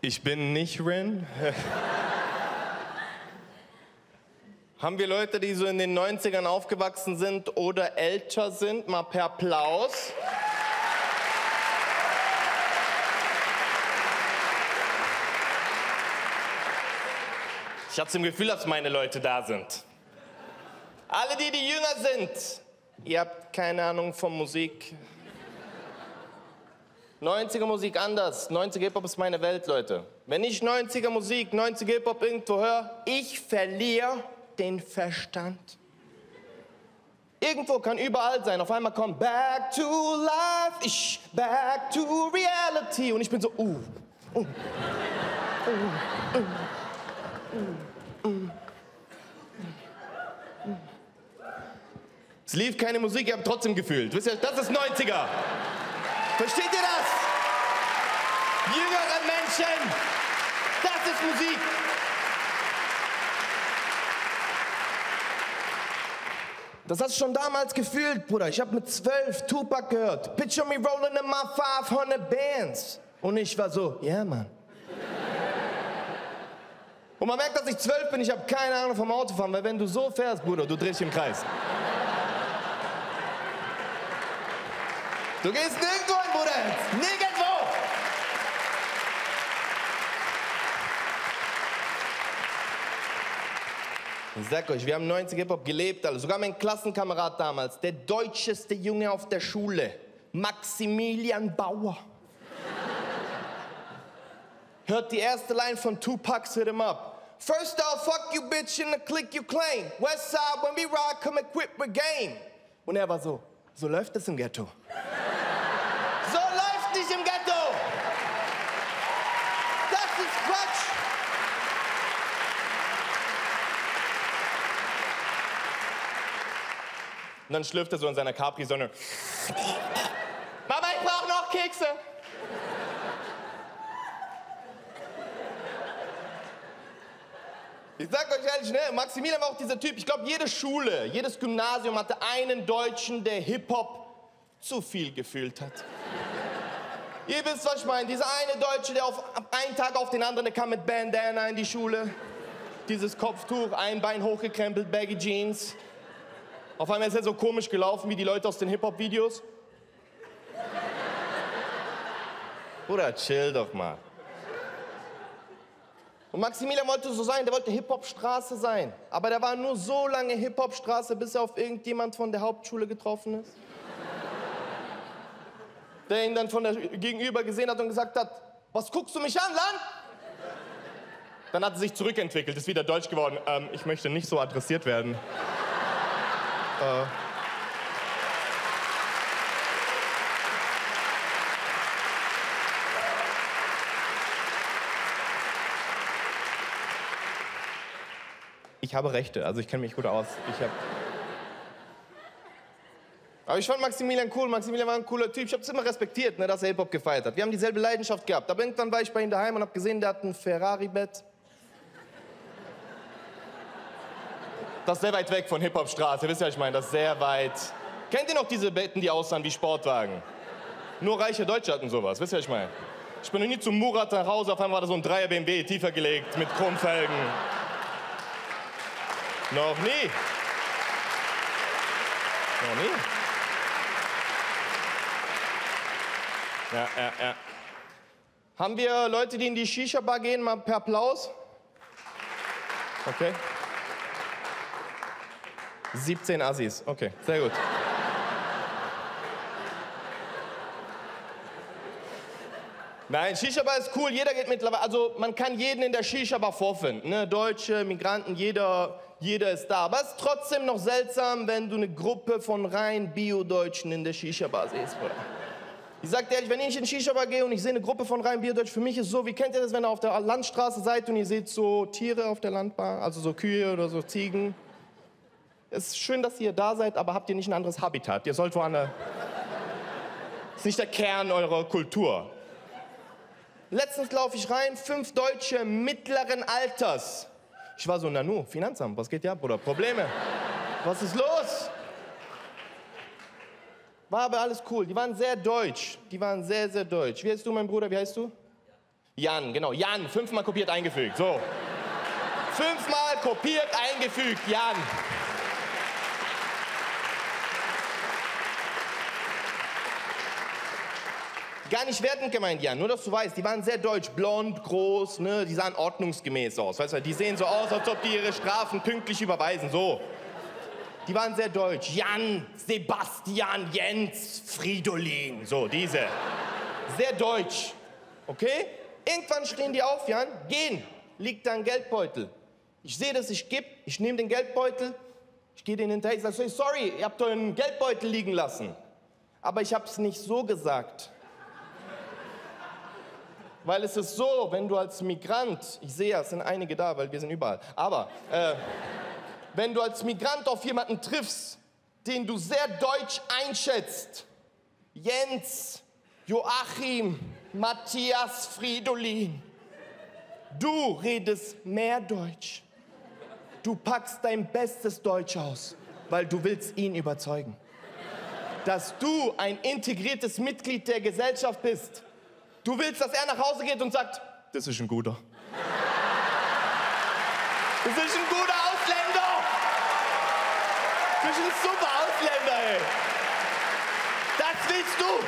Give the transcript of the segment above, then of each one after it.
Ich bin nicht Rin. Haben wir Leute, die so in den 90ern aufgewachsen sind oder älter sind? Mal per Applaus. Ich hatte im Gefühl, dass meine Leute da sind. Alle, die jünger sind, ihr habt keine Ahnung von Musik. 90er Musik anders. 90er Hip-Hop ist meine Welt, Leute. Wenn ich 90er Musik, 90er Hip-Hop irgendwo höre, ich verliere den Verstand. Irgendwo kann überall sein. Auf einmal kommt Back to Life, Back to Reality. Und ich bin so, Es lief keine Musik, ihr habt trotzdem gefühlt. Wisst ihr, das ist 90er. Versteht ihr das? Jüngere Menschen, das ist Musik. Das hast du schon damals gefühlt, Bruder. Ich habe mit 12 Tupac gehört. Picture me rolling in my 500 bands. Und ich war so, ja, Mann. Und man merkt, dass ich 12 bin, ich habe keine Ahnung vom Autofahren, weil wenn du so fährst, Bruder, du drehst dich im Kreis. Du gehst nirgendwo hin, Bruder. Nirgendwo. Ich sag euch, wir haben 90 Hip-Hop gelebt, alle. Sogar mein Klassenkamerad damals, der deutscheste Junge auf der Schule, Maximilian Bauer. Hört die erste Line von Tupac's Hit 'em Up. First off, fuck you bitch in the clique you claim. West side, when we ride, come equipped with game. Und er war so läuft es im Ghetto. So läuft nicht im Ghetto. Das ist Quatsch. Und dann schlürft er so in seiner Capri-Sonne. Mama, ich brauche noch Kekse. Ich sag euch ehrlich, ne, Maximilian war auch dieser Typ. Ich glaube, jede Schule, jedes Gymnasium hatte einen Deutschen, der Hip-Hop zu viel gefühlt hat. Ihr wisst, was ich meine. Dieser eine Deutsche, der einen Tag auf den anderen, der kam mit Bandana in die Schule. Dieses Kopftuch, ein Bein hochgekrempelt, Baggy Jeans. Auf einmal ist er so komisch gelaufen wie die Leute aus den Hip-Hop-Videos. Bruder, chill doch mal. Und Maximilian wollte so sein, der wollte Hip-Hop-Straße sein. Aber der war nur so lange Hip-Hop-Straße, bis er auf irgendjemand von der Hauptschule getroffen ist. Der ihn dann von der Gegenüber gesehen hat und gesagt hat, was guckst du mich an, Land? Dann hat er sich zurückentwickelt, ist wieder deutsch geworden. Ich möchte nicht so adressiert werden. Ich habe Rechte, also ich kenne mich gut aus. Aber ich fand Maximilian cool, Maximilian war ein cooler Typ. Ich habe es immer respektiert, ne, dass er Hip-Hop gefeiert hat. Wir haben dieselbe Leidenschaft gehabt. Aber irgendwann war ich bei ihm daheim und habe gesehen, der hat ein Ferrari-Bett. Das ist sehr weit weg von Hip-Hop-Straße, wisst ihr, was ich meine? Das ist sehr weit. Kennt ihr noch diese Betten, die aussahen wie Sportwagen? Nur reiche Deutsche hatten sowas, wisst ihr, was ich meine? Ich bin noch nie zum Murat nach Hause, auf einmal war da so ein 3er BMW, tiefer gelegt, mit Chromfelgen. Noch nie. Noch nie. Ja. Haben wir Leute, die in die Shisha-Bar gehen, mal per Applaus? Okay. 17 Assis, okay, sehr gut. Nein, Shisha-Bar ist cool, jeder geht mittlerweile, also man kann jeden in der Shisha-Bar vorfinden, ne? Deutsche, Migranten, jeder ist da. Aber es ist trotzdem noch seltsam, wenn du eine Gruppe von rein Bio-Deutschen in der Shisha-Bar siehst, Bruder. Ich sag dir ehrlich, wenn ich in Shisha-Bar gehe und ich sehe eine Gruppe von rein Bio-Deutschen, für mich ist so, wie kennt ihr das, wenn ihr auf der Landstraße seid und ihr seht so Tiere auf der Landbar, also so Kühe oder so Ziegen? Es ist schön, dass ihr da seid, aber habt ihr nicht ein anderes Habitat? Ihr sollt woanders. Das ist nicht der Kern eurer Kultur. Letztens laufe ich rein, 5 Deutsche mittleren Alters. Ich war so, Nanu, Finanzamt, was geht ja, Bruder? Probleme. Was ist los? War aber alles cool. Die waren sehr deutsch. Die waren sehr, sehr deutsch. Wie heißt du, mein Bruder? Wie heißt du? Jan, genau. Jan, 5-mal kopiert, eingefügt. So. 5-mal kopiert, eingefügt. Jan. Gar nicht wertend gemeint, Jan, nur dass du weißt, die waren sehr deutsch, blond, groß, ne? Die sahen ordnungsgemäß aus, weißt du, die sehen so aus, als ob die ihre Strafen pünktlich überweisen, so. Die waren sehr deutsch, Jan, Sebastian, Jens, Fridolin, so, diese. Sehr deutsch, okay? Irgendwann stehen die auf, Jan, gehen, liegt da ein Geldbeutel. Ich sehe, dass ich gebe, ich nehme den Geldbeutel, ich gehe denen hinterher, ich sage, sorry, ihr habt euren Geldbeutel liegen lassen. Aber ich habe es nicht so gesagt. Weil es ist so, wenn du als Migrant, ich sehe ja, es sind einige da, weil wir sind überall, aber wenn du als Migrant auf jemanden triffst, den du sehr deutsch einschätzt, Jens, Joachim, Matthias, Fridolin, du redest mehr Deutsch. Du packst dein bestes Deutsch aus, weil du willst ihn überzeugen, dass du ein integriertes Mitglied der Gesellschaft bist. Du willst, dass er nach Hause geht und sagt, das ist ein guter. Das ist ein guter Ausländer. Das ist ein super Ausländer, ey. Das willst du.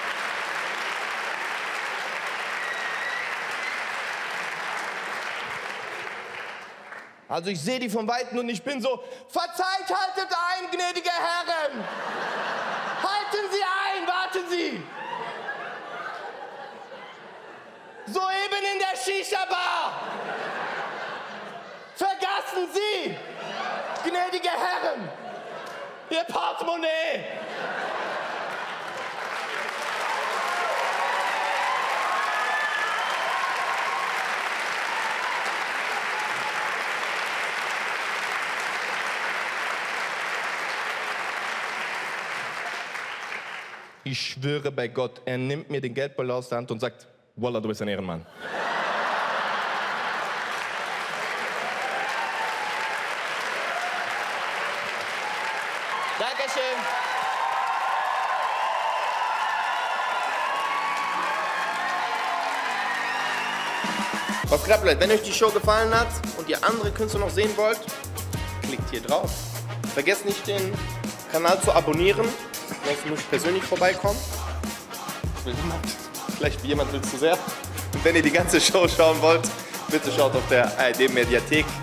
Also ich sehe die von Weitem und ich bin so, verzeiht, haltet ein, gnädige Herren. Halten Sie ein, warten Sie. Soeben in der Shisha-Bar. Vergaßen Sie, gnädige Herren, Ihr Portemonnaie. Ich schwöre bei Gott, er nimmt mir den Geldbeutel aus der Hand und sagt, Wallah, du bist ein Ehrenmann. Dankeschön. Was klappt, Leute? Wenn euch die Show gefallen hat und ihr andere Künstler noch sehen wollt, klickt hier drauf. Vergesst nicht, den Kanal zu abonnieren. Nächstes muss ich persönlich vorbeikommen. Vielleicht jemand will zu sehr. Und wenn ihr die ganze Show schauen wollt, bitte schaut auf der ARD Mediathek.